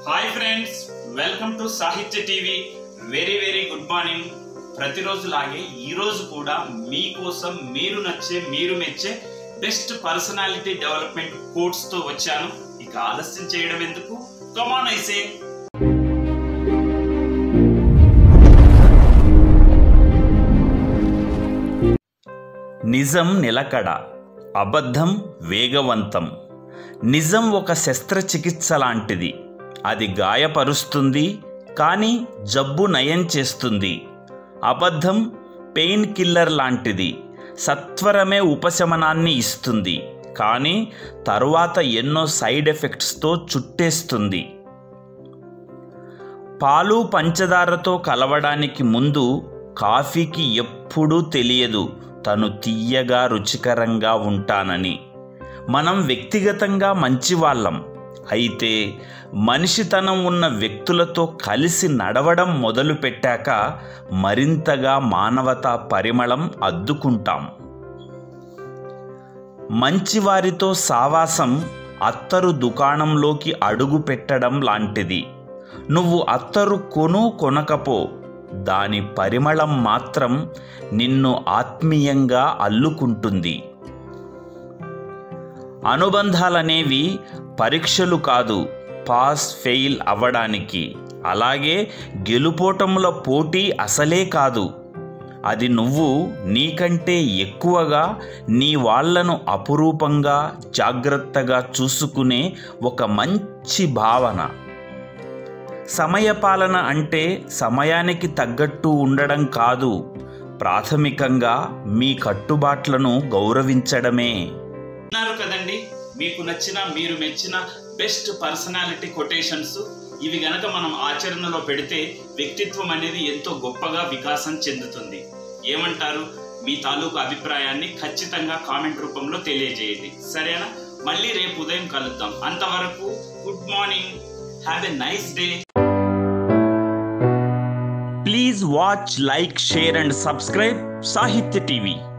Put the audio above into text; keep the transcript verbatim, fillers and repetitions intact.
Hi friends, welcome to Sahithya TV. Very very good morning. ప్రతిరోజులాగే ఈరోజు కూడా మీకోసం మీరు నచ్చే మీరు మెచ్చే బెస్ట్ పర్సనాలిటీ డెవలప్మెంట్ కోట్స్తో వచ్చాను. ఇక ఆలస్యం చేయడం ఎందుకు, కమ్ ఆన్ ఐ సే. నిజం నిలకడ, అబద్ధం వేగవంతం. నిజం ఒక శస్త్రచికిత్స లాంటిది. అది గాయపరుస్తుంది, కానీ జబ్బు నయం చేస్తుంది. అబద్ధం పెయిన్ కిల్లర్ లాంటిది. సత్వరమే ఉపశమనాన్ని ఇస్తుంది, కానీ తరువాత ఎన్నో సైడ్ ఎఫెక్ట్స్తో చుట్టేస్తుంది. పాలు పంచదారతో కలవడానికి ముందు కాఫీకి ఎప్పుడూ తెలియదు తను తీయగా రుచికరంగా ఉంటానని. మనం వ్యక్తిగతంగా మంచివాళ్ళం, అయితే మనిషితనం ఉన్న వ్యక్తులతో కలిసి నడవడం మొదలుపెట్టాక మరింతగా మానవతా పరిమళం అద్దుకుంటాం. మంచివారితో సావాసం అత్తరు దుకాణంలోకి అడుగు పెట్టడం లాంటిది. నువ్వు అత్తరు కొను కొనకపో, దాని పరిమళం మాత్రం నిన్ను ఆత్మీయంగా అల్లుకుంటుంది. అనుబంధాలనేవి పరీక్షలు కాదు, పాస్ ఫెయిల్ అవ్వడానికి. అలాగే గెలుపోటముల పోటీ అసలే కాదు. అది నువ్వు నీకంటే ఎక్కువగా నీ వాళ్లను అపురూపంగా జాగ్రత్తగా చూసుకునే ఒక మంచి భావన. సమయపాలన అంటే సమయానికి తగ్గట్టు ఉండడం కాదు, ప్రాథమికంగా మీ కట్టుబాట్లను గౌరవించడమే. అన్నారు కదండి, మీకు నచ్చిన మీరు మెచ్చిన బెస్ట్ పర్సనాలిటీ కొటేషన్స్. ఇవి గనక మనం ఆచరణలో పెడితే వ్యక్తిత్వం అనేది ఎంతో గొప్పగా వికాసం చెందుతుంది. ఏమంటారు? మీ తాలూకు అభిప్రాయాన్ని ఖచ్చితంగా కామెంట్ రూపంలో తెలియజేయండి, సరేనా? మళ్ళీ రేపు ఉదయం కలుద్దాం. అంతవరకు good morning, have a nice day. Please watch, like, share and subscribe Sahitya T V.